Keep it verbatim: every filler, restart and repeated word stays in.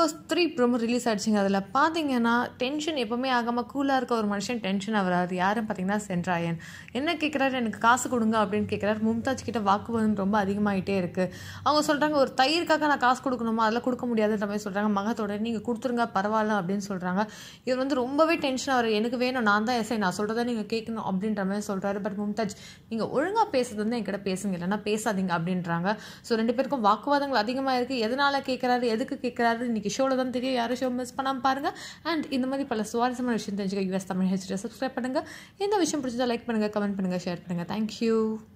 Was three promo release ஆகிடுச்சிங்க. அதில் பார்த்தீங்கன்னா டென்ஷன் எப்போவுமே ஆகாமல் கூலாக இருக்க ஒரு மனுஷன் டென்ஷன் ஆகிறாரு. யாரும் பார்த்தீங்கன்னா சென்ட்ராயன் என்ன கேட்குறாரு, எனக்கு காசு கொடுங்க அப்படின்னு கேட்குறாரு. மும்தாஜ் கிட்ட வாக்குவாதம் ரொம்ப அதிகமாகிட்டே இருக்குது. அவங்க சொல்கிறாங்க, ஒரு தயிருக்காக நான் காசு கொடுக்கணுமா, அதெல்லாம் கொடுக்க முடியாதுன்ற மாதிரி சொல்கிறாங்க. மகத்தோட நீங்கள் கொடுத்துருங்க பரவாயில்ல அப்படின்னு சொல்கிறாங்க. இவர் வந்து ரொம்பவே டென்ஷன் ஆகிறார். எனக்கு வேணும், நான் தான் எஸ்ஐ, நான் சொல்கிறத நீங்கள் கேட்கணும் அப்படின்ற மாதிரி சொல்கிறாரு. பட் மும்தாஜ், நீங்கள் ஒழுங்காக பேசுறது வந்து என்கிட்ட பேசுங்க, இல்லைன்னா பேசாதீங்க அப்படின்றாங்க. ஸோ ரெண்டு பேருக்கும் வாக்குவாதங்கள் அதிகமாக இருக்குது. எதனால் கேட்குறாரு, எதுக்கு கேட்குறாரு, இன்றைக்கி ஷோவில் தான் தெரியும். யாரும் ஷோ மிஸ் பண்ணாமல் பாருங்கள். அண்ட் இந்த மாதிரி பல சுவாரஸ்யமான விஷயம் தெரிஞ்சுக்க யூஎஸ் தமிழ் ஹெச்டியை சப்ஸ்கிரைப் பண்ணுங்கள். இந்த விஷயம் பிடிச்சதா லைக் பண்ணுங்கள், கமெண்ட் பண்ணுங்கள், ஷேர் பண்ணுங்கள். தேங்க்யூ.